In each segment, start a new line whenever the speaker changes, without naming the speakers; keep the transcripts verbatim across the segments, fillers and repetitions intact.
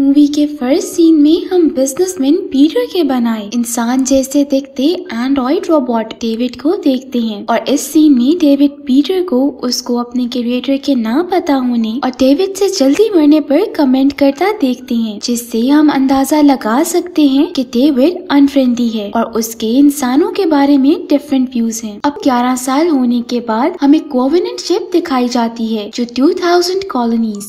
Movie के first scene में हम बिजनेसमैन पीटर के बनाए इंसान जैसे दिखते एंड्रॉइड रोबोट डेविड को देखते हैं और इस सीन में डेविड पीटर को उसको अपने क्रिएटर के ना पता होने और डेविड से जल्दी मरने पर कमेंट करता देखते हैं, जिससे हम अंदाजा लगा सकते हैं कि डेविड अनफ्रेंडली है और उसके इंसानों के बारे में डिफरेंट व्यूज हैं। अब ग्यारह साल होने के बाद हमें कोवेनेंट शिप दिखाई जाती है जो दो हज़ार कॉलोनीज,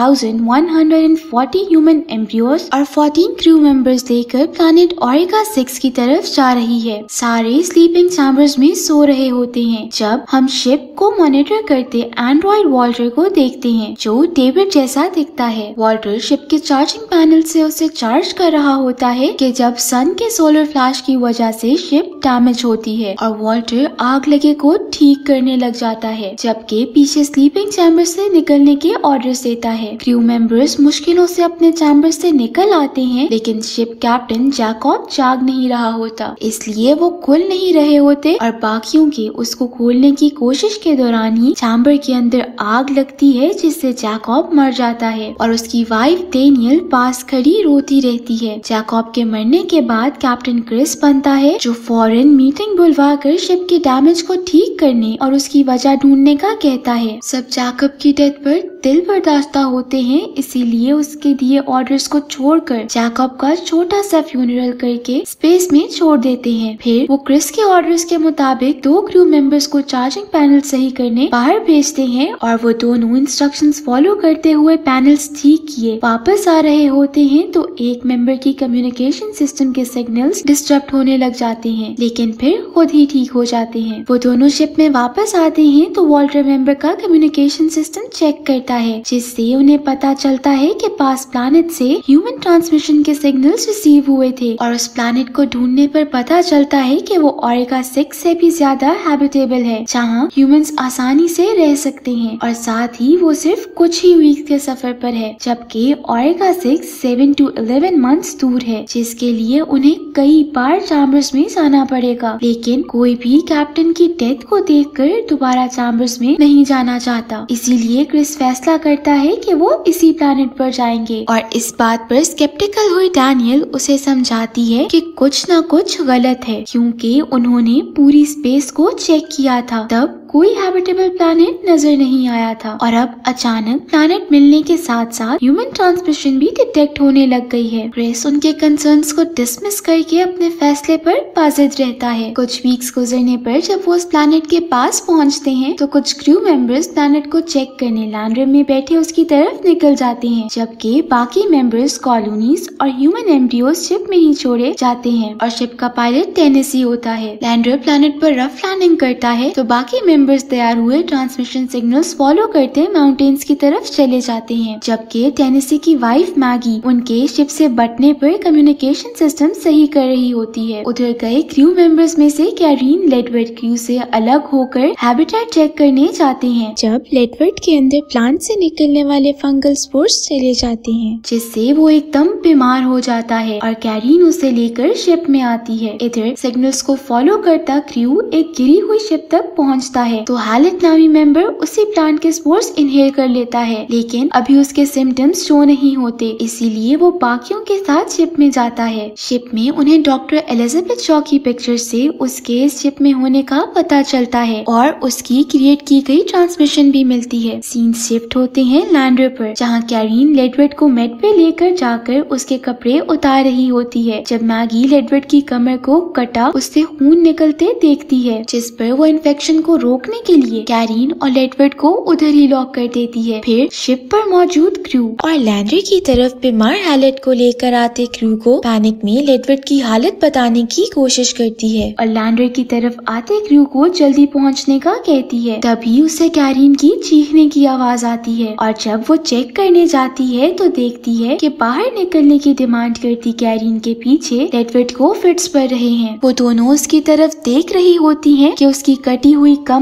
ग्यारह सौ चालीस ह्यूमन एम्ब्रियोज और चौदह क्रू मेंबर्स लेकर प्लैनेट ओरेगा सिक्स की तरफ जा रही है। सारे स्लीपिंग चैम्बर्स में सो रहे होते हैं जब हम शिप को मॉनिटर करते एंड्रॉइड वॉल्टर को देखते हैं जो डेविड जैसा दिखता है। वॉल्टर शिप के चार्जिंग पैनल से उसे चार्ज कर रहा होता है कि जब सन के सोलर फ्लैश की वजह से शिप डैमेज होती है और वॉल्टर आग लगे को ठीक करने लग जाता है, जबकि पीछे स्लीपिंग चैम्बर से निकलने के ऑर्डर्स देता है। क्रू मेंबर्स मुश्किलों से अपने चैम्बर से निकल आते हैं, लेकिन शिप कैप्टन जैकब जाग नहीं रहा होता, इसलिए वो खुल नहीं रहे होते और बाकियों के उसको खोलने की कोशिश के दौरान ही चैम्बर के अंदर आग लगती है, जिससे जैकब मर जाता है और उसकी वाइफ डेनियल पास खड़ी रोती रहती है। जैकब के मरने के बाद कैप्टन क्रिस बनता है जो फौरन मीटिंग बुलवाकर शिप के डैमेज को ठीक करने और उसकी वजह ढूंढने का कहता है। सब जैकब की डेथ पर दिल बर्दाश्त होते हैं, इसीलिए उसके दिए ऑर्डर्स को छोड़कर जैकब का छोटा सा फ्यूनरल करके स्पेस में छोड़ देते हैं। फिर वो क्रिस के ऑर्डर्स के मुताबिक दो क्रू मेंबर्स को चार्जिंग पैनल सही करने बाहर भेजते हैं और वो दोनों इंस्ट्रक्शंस फॉलो करते हुए पैनल्स ठीक किए वापस आ रहे होते हैं तो एक मेंबर की कम्युनिकेशन सिस्टम के सिग्नल्स डिस्टर्ब होने लग जाते हैं, लेकिन फिर खुद ही ठीक हो जाते हैं। वो दोनों शिप में वापस आते हैं तो वॉल्टर मेंबर का कम्युनिकेशन सिस्टम चेक करता है, जिससे उन्हें पता चलता है कि पास प्लैनेट से ह्यूमन ट्रांसमिशन के सिग्नल्स रिसीव हुए थे और उस प्लैनेट को ढूंढने पर पता चलता है कि वो ओरेगा सिक्स से भी ज्यादा हैबिटेबल है, जहां ह्यूमंस आसानी से रह सकते हैं और साथ ही वो सिर्फ कुछ ही वीक के सफर पर है, जबकि Orega six seven to eleven months दूर है, जिसके लिए उन्हें कई बार चैम्बर्स में जाना पड़ेगा। लेकिन कोई भी कैप्टन की डेथ को देखकर दोबारा चैम्बर्स में नहीं जाना चाहता, इसीलिए क्रिस फैसला करता है कि वो इसी प्लैनेट पर जाएंगे और इस बात पर स्केप्टिकल हुई डैनियल उसे समझाती है कि कुछ न कुछ गलत है, क्योंकि उन्होंने पूरी स्पेस को चेक किया था, तब कोई हैबिटेबल प्लैनेट नजर नहीं आया था और अब अचानक प्लैनेट मिलने के साथ साथ ह्यूमन ट्रांसमिशन भी डिटेक्ट होने लग गई है। क्रिस उनके कंसर्न्स को डिसमिस करके अपने फैसले पर बाजिद रहता है। कुछ वीक्स गुजरने पर जब वो उस प्लैनेट के पास पहुंचते हैं तो कुछ क्रू मेंबर्स प्लैनेट को चेक करने लैंडर में बैठे उसकी तरफ निकल जाते हैं, जबकि बाकी मेंबर्स कॉलोनीज और ह्यूमन एम्ब्रियोज शिप में ही छोड़े जाते हैं और शिप का पायलट टेनेसी होता है। लैंडर प्लैनेट पर रफ लैंडिंग करता है तो बाकी मेंबर्स तैयार हुए ट्रांसमिशन सिग्नल्स फॉलो करते माउंटेन्स की तरफ चले जाते हैं, जबकि टेनेसी की वाइफ मैगी उनके शिप से बटने पर कम्युनिकेशन सिस्टम सही कर रही होती है। उधर गए क्रू मेंबर्स में से कैरीन लेडवर्ड क्रू से अलग होकर हैबिटेट चेक करने जाते हैं, जब लेडवर्ड के अंदर प्लांट से निकलने वाले फंगल स्पोर्स चले जाते हैं, जिससे वो एकदम बीमार हो जाता है और कैरीन उसे लेकर शिप में आती है। इधर सिग्नल्स को फॉलो करता क्रू एक गिरी हुई शिप तक पहुंचता है तो हैलेट नामी मेंबर उसी प्लांट के स्पोर्स इनहेल कर लेता है, लेकिन अभी उसके सिम्टम्स शो नहीं होते, इसीलिए वो बाकियों के साथ शिप में जाता है। शिप में उन्हें डॉक्टर एलिजाबेथ शॉ की पिक्चर से उसके शिप में होने का पता चलता है और उसकी क्रिएट की गई ट्रांसमिशन भी मिलती है। सीन शिफ्ट होते हैं लैंडर पर, जहाँ कैरीन लेडवर्ड को मेड पे लेकर जाकर उसके कपड़े उतार रही होती है। जब मैगी लेडवर्ड की कमर को कटा उससे खून निकलते देखती है, जिस पर वो इन्फेक्शन को रोकने के लिए कैरीन और लेडवर्ड को उधर ही लॉक कर देती है। फिर शिप पर मौजूद क्रू और लैंडर की तरफ बीमार हैलेट को लेकर आते क्रू को पैनिक में लेडवर्ड की हालत बताने की कोशिश करती है और लैंडर की तरफ आते क्रू को जल्दी पहुंचने का कहती है। तभी उसे कैरीन की चीखने की आवाज आती है और जब वो चेक करने जाती है तो देखती है कि बाहर निकलने की डिमांड करती कैरीन के पीछे लेडवर्ड को फिट्स पड़ रहे हैं। वो दोनों उसकी तरफ देख रही होती हैं कि उसकी कटी हुई कमर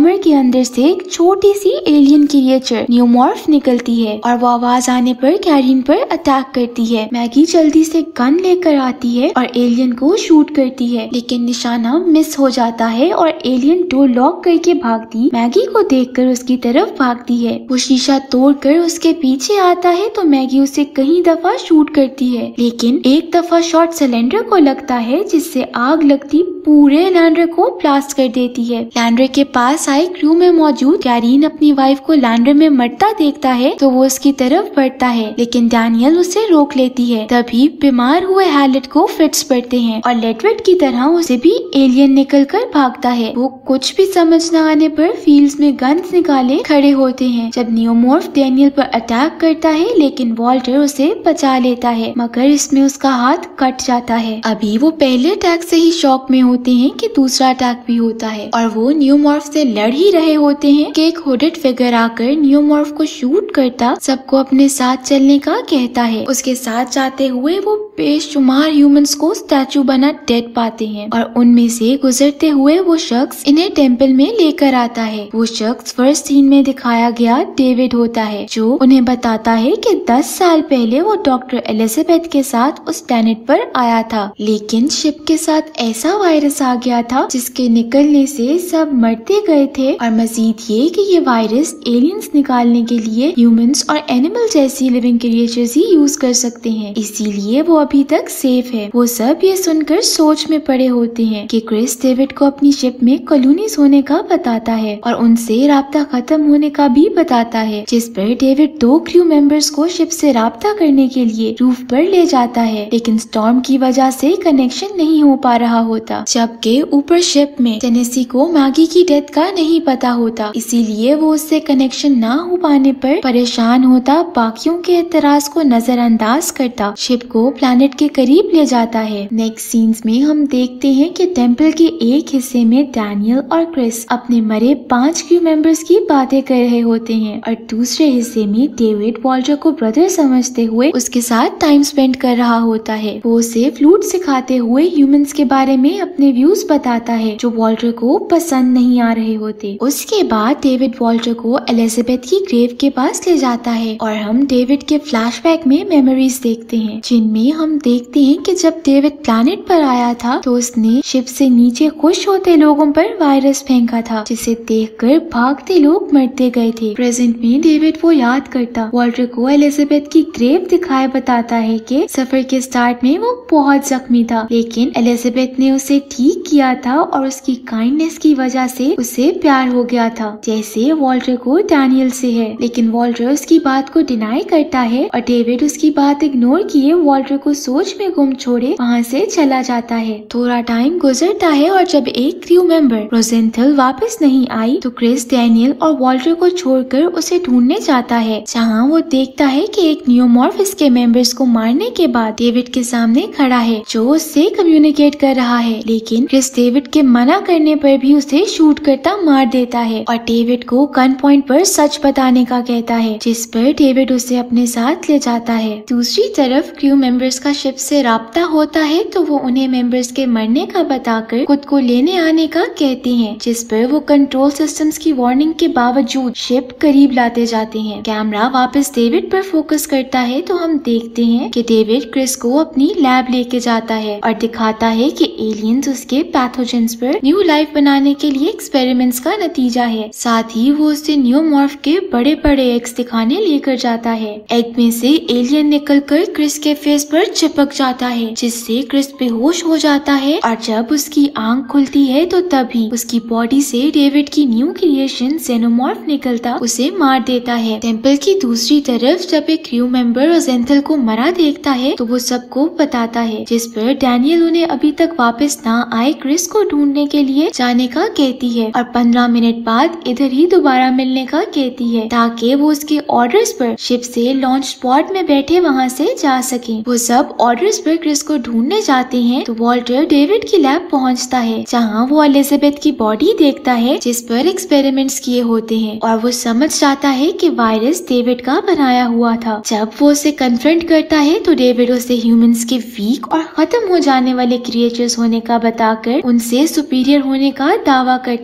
हैमर के अंदर से एक छोटी सी एलियन क्रिएचर न्यूमॉर्फ निकलती है और वो आवाज आने पर कैरीन पर अटैक करती है। मैगी जल्दी से गन लेकर आती है और एलियन को शूट करती है, लेकिन निशाना मिस हो जाता है और एलियन डोर लॉक करके भागती मैगी को देखकर उसकी तरफ भागती है। वो शीशा तोड़कर उसके पीछे आता है तो मैगी उसे कई दफा शूट करती है, लेकिन एक दफा शॉट सिलेंडर को लगता है जिससे आग लगती पूरे लैंडर को ब्लास्ट कर देती है। लैंडर के पास आए क्रू में मौजूद कैरीन अपनी वाइफ को लैंडर में मरता देखता है तो वो उसकी तरफ बढ़ता है, लेकिन डैनियल उसे रोक लेती है। तभी बीमार हुए हैलेट को फिट्स पड़ते हैं और लेटवेट की तरह उसे भी एलियन निकल कर भागता है। वो कुछ भी समझ न आने पर फील्ड्स में गन्स निकाले खड़े होते हैं जब नियोमॉर्फ डैनियल पर अटैक करता है, लेकिन वॉल्टर उसे बचा लेता है, मगर इसमें उसका हाथ कट जाता है। अभी वो पहले अटैक से ही शॉक में होते हैं कि दूसरा अटैक भी होता है और वो नियोमॉर्फ से लड़ ही रहे होते हैं कि एक हुडेड फिगर आकर नियोमॉर्फ को शूट करता सबको अपने साथ चलने का कहता है। उसके साथ जाते हुए वो बेशुमार ह्यूमंस को स्टैचू बना डेड पाते हैं और उनमें से गुजरते हुए वो शख्स इन्हें टेम्पल में लेकर आता है। वो शख्स फर्स्ट सीन में दिखाया गया डेविड होता है, जो उन्हें बताता है कि दस साल पहले वो डॉक्टर एलिजाबेथ के साथ उस प्लेनेट पर आया था, लेकिन शिप के साथ ऐसा वायरस आ गया था जिसके निकलने से सब मरते गए थे और मजीद ये कि ये वायरस एलियंस निकालने के लिए ह्यूमंस और एनिमल जैसी लिविंग क्रिएचर्स ही यूज कर सकते हैं, इसीलिए वो अभी तक सेफ है। वो सब ये सुनकर सोच में पड़े होते हैं कि क्रिस डेविड को अपनी शिप में कॉलोनीज होने का बताता है और उनसे राब्ता खत्म होने का भी बताता है, जिस पर डेविड दो क्रू मेंबर्स को शिप से राब्ता करने के लिए रूफ पर ले जाता है, लेकिन स्टॉर्म की वजह से कनेक्शन नहीं हो पा रहा होता। जबकि ऊपर शिप में टेनेसी को मैगी की डेथ का नहीं पता होता, इसीलिए वो उससे कनेक्शन ना हो पाने पर परेशान होता बाकियों के एतराज को नजरअंदाज करता शिप को प्लैनेट के करीब ले जाता है। नेक्स्ट सीन्स में हम देखते हैं कि टेम्पल के एक हिस्से में डैनियल और क्रिस अपने मरे पांच क्रू मेंबर्स की बातें कर रहे होते हैं और दूसरे हिस्से में डेविड वॉल्टर को ब्रदर समझते हुए उसके साथ टाइम स्पेंड कर रहा होता है। वो उसे फ्लूट सिखाते हुए ह्यूमंस के बारे में अपने व्यूज बताता है जो वॉल्टर को पसंद नहीं आ रहे होते। उसके बाद डेविड वॉल्टर को एलिजाबेथ की ग्रेव के पास ले जाता है और हम डेविड के फ्लैशबैक में मेमोरीज देखते हैं, जिनमें हम देखते हैं कि जब डेविड प्लैनेट पर आया था तो उसने शिप से नीचे खुश होते लोगों पर वायरस फेंका था, जिसे देखकर भागते लोग मरते गए थे। प्रेजेंट में डेविड वो याद करता वॉल्टर को एलिजाबेथ की ग्रेव दिखाए बताता है कि सफर के स्टार्ट में वो बहुत जख्मी था, लेकिन एलिजाबेथ ने उसे ठीक किया था और उसकी काइंडनेस की वजह से उसे प्यार हो गया था, जैसे वॉल्टर को डैनियल से है। लेकिन वॉल्टर उसकी बात को डिनाई करता है और डेविड उसकी बात इग्नोर किए वॉल्टर को सोच में गुम छोड़े वहाँ से चला जाता है। थोड़ा टाइम गुजरता है और जब एक क्रू मेंबर रोजेंथल वापस नहीं आई तो क्रिस डैनियल और वॉल्टर को छोड़कर उसे ढूंढने जाता है, जहाँ वो देखता है कि एक नियोमॉर्फ इसके मेंबर्स को मारने के बाद डेविड के सामने खड़ा है जो उससे कम्युनिकेट कर रहा है, लेकिन क्रिस डेविड के मना करने पर भी उसे शूट करता मार देता है और डेविड को गन पॉइंट पर सच बताने का कहता है, जिस पर डेविड उसे अपने साथ ले जाता है। दूसरी तरफ क्रू मेंबर्स का शिप से राब्ता होता है तो वो उन्हें मेंबर्स के मरने का बताकर खुद को लेने आने का कहते हैं, जिस पर वो कंट्रोल सिस्टम्स की वार्निंग के बावजूद शिप करीब लाते जाते हैं। कैमरा वापस डेविड पर फोकस करता है तो हम देखते हैं कि डेविड क्रिस को अपनी लैब लेके जाता है और दिखाता है कि एलियंस उसके पैथोजेंस पर न्यू लाइफ बनाने के लिए एक्सपेरिमेंट्स का नतीजा है। साथ ही वो उसे नियोमॉर्फ के बड़े बड़े एग्स दिखाने लेकर जाता है। एग में से एलियन निकलकर क्रिस के फेस पर चिपक जाता है, जिससे क्रिस बेहोश हो जाता है और जब उसकी आंख खुलती है तो तभी उसकी बॉडी से डेविड की न्यू क्रिएशन जेनोमॉर्फ निकलता उसे मार देता है। टेम्पल की दूसरी तरफ जब एक क्रू मेंबर रोजेंथल को मरा देखता है तो वो सबको बताता है, जिस पर डैनियल उन्हें अभी तक वापस ना आए क्रिस को ढूंढने के लिए जाने का कहती है और पंद्रह मिनट बाद इधर ही दोबारा मिलने का कहती है ताकि वो उसके ऑर्डर्स पर शिप से लॉन्च स्पॉट में बैठे वहाँ से जा सके। वो सब ऑर्डर्स पर क्रिस को ढूंढने जाते हैं तो वॉल्टर डेविड की लैब पहुँचता है, जहाँ वो एलिजाबेथ की बॉडी देखता है जिस पर एक्सपेरिमेंट्स किए होते हैं और वो समझ जाता है कि वायरस डेविड का बनाया हुआ था। जब वो उसे कन्फ्रंट करता है तो डेविड उसे ह्यूमंस के वीक और खत्म हो जाने वाले क्रिएचर्स होने का बताकर उनसे सुपीरियर होने का दावा करता है,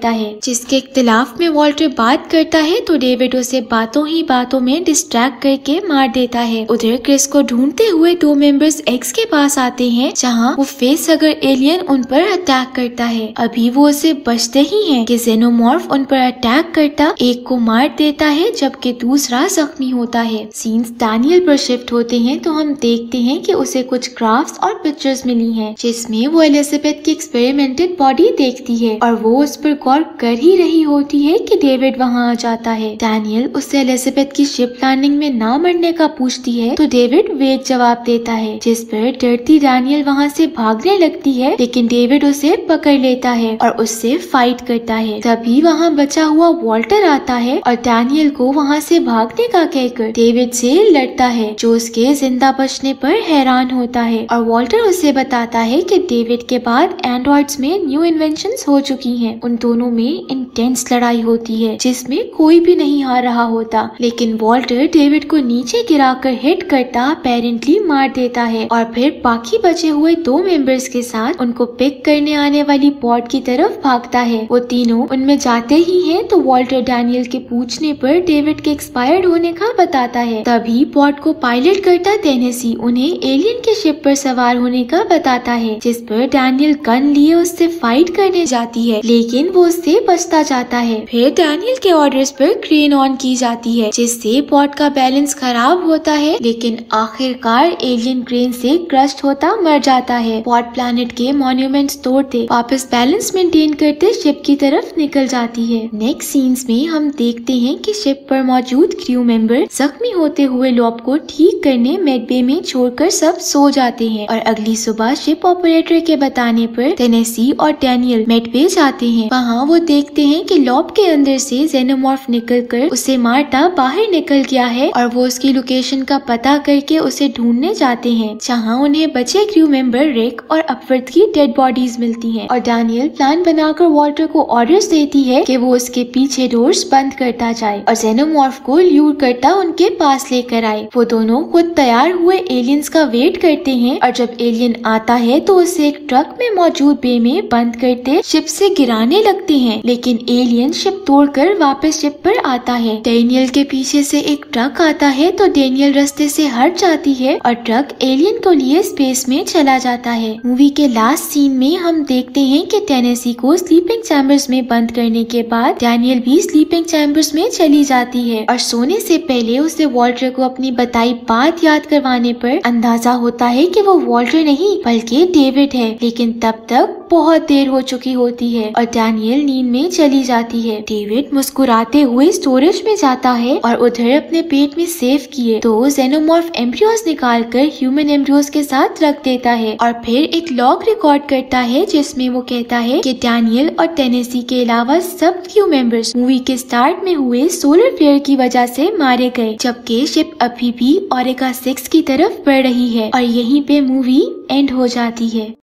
जिसके इख्तिलाफ में वॉल्टर बात करता है तो डेविड उसे बातों ही बातों में डिस्ट्रैक्ट करके मार देता है। उधर क्रिस को ढूंढते हुए दो मेंबर्स एक्स के पास आते हैं जहां वो फेस हगर एलियन उन पर अटैक करता है। अभी वो उसे बचते ही हैं कि जेनोमॉर्फ उन पर अटैक करता एक को मार देता है जबकि दूसरा जख्मी होता है। सीन्स डैनियल पर शिफ्ट होते हैं तो हम देखते हैं कि उसे कुछ क्राफ्ट्स और पिक्चर्स मिली हैं जिसमें वो एलिजाबेथ की एक्सपेरिमेंटेड बॉडी देखती है और वो उस पर गौर कर ही रही होती है कि डेविड वहां आ जाता है। डैनियल उससे एलिजाबेथ की शिप लैंडिंग में ना मरने का पूछती है तो डेविड वेट जवाब देता है, जिस पर डरती डैनियल वहां से भागने लगती है लेकिन डेविड उसे पकड़ लेता है और उससे फाइट करता है। तभी वहां बचा हुआ वॉल्टर आता है और डैनियल को वहां से भागने का कहकर डेविड से लड़ता है जो उसके जिंदा बचने पर हैरान होता है और वॉल्टर उसे बताता है कि डेविड के बाद एंड्रॉइड्स में न्यू इन्वेंशंस हो चुकी हैं। उन दोनों में इंटेंस लड़ाई होती है जिसमें कोई भी नहीं हार रहा होता, लेकिन वॉल्टर डेविड को नीचे गिराकर हिट करता अपेरेंटली मार देता है और फिर बाकी बचे हुए दो मेंबर्स के साथ उनको पिक करने आने वाली पॉड की तरफ भागता है। वो तीनों उनमें जाते ही हैं तो वॉल्टर डैनियल के पूछने पर डेविड के एक्सपायर्ड होने का बताता है। तभी पॉड को पायलट करता टेनेसी उन्हें एलियन के शिप पर सवार होने का बताता है, जिस पर डैनियल गन लिए उससे फाइट करने जाती है लेकिन वो उससे बचता जाता है। फिर डैनियल के ऑर्डर्स पर क्रेन ऑन की जाती है जिससे पॉड का बैलेंस खराब होता है, लेकिन आखिरकार एलियन क्रेन से क्रस्ट होता मर जाता है। पॉड प्लैनेट के मॉन्यूमेंट्स तोड़ते वापस बैलेंस मेंटेन करते शिप की तरफ निकल जाती है। नेक्स्ट सीन्स में हम देखते हैं कि शिप पर मौजूद क्रू मेंबर जख्मी होते हुए लॉब को ठीक करने मेडबे में छोड़कर सब सो जाते हैं और अगली सुबह शिप ऑपरेटर के बताने पर टेनेसी और डैनियल मेडबे जाते हैं। वहाँ वो देखते हैं कि लॉब के अंदर से जेनोमॉर्फ निकलकर उसे मारता बाहर निकल गया है और वो उसकी लोकेशन का पता करके उसे ढूंढने जाते हैं, जहाँ उन्हें बचे क्रू मेंबर रिक और अपवर्थ की डेड बॉडीज मिलती हैं और डैनियल प्लान बनाकर वॉल्टर को ऑर्डर्स देती है कि वो उसके पीछे डोर्स बंद करता जाए और जेनोमॉर्फ को ल्यूर करता उनके पास लेकर आए। वो दोनों खुद तैयार हुए एलियंस का वेट करते हैं और जब एलियन आता है तो उसे एक ट्रक में मौजूद बे में बंद करते शिप से गिराने लगते हैं, लेकिन एलियन शिप तोड़कर वापस शिप पर आता है। डैनियल के पीछे से एक ट्रक आता है तो डैनियल रास्ते से हट जाती है और ट्रक एलियन को लिए स्पेस में चला जाता है। मूवी के लास्ट सीन में हम देखते हैं कि टेनेसी को स्लीपिंग चैम्बर्स में बंद करने के बाद डैनियल भी स्लीपिंग चैम्बर्स में चली जाती है और सोने से पहले उसे वॉल्टर को अपनी बताई बात याद करवाने पर अंदाजा होता है कि वो वॉल्टर नहीं बल्कि डेविड है, लेकिन तब तक बहुत देर हो चुकी होती है और डैनियल नींद में चली जाती है। डेविड मुस्कुराते हुए स्टोरेज में जाता है और उधर अपने पेट में सेव किए तो जेनोमॉर्फ एम्ब्रियोस निकालकर ह्यूमन एम्ब्रियोस के साथ रख देता है और फिर एक लॉग रिकॉर्ड करता है जिसमें वो कहता है कि डैनियल और टेनेसी के अलावा सब क्रू मेंबर्स मूवी के स्टार्ट में हुए सोलर फ्लेयर की वजह से मारे गए, जबकि शिप अभी भी ओरेगा सिक्स की तरफ बढ़ रही है और यहीं पे मूवी एंड हो जाती है।